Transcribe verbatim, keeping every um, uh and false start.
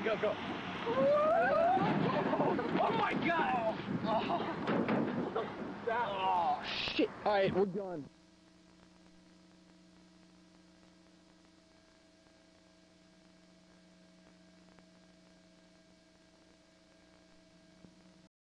Go, go. Oh my God! Oh, oh shit! All right, we're done.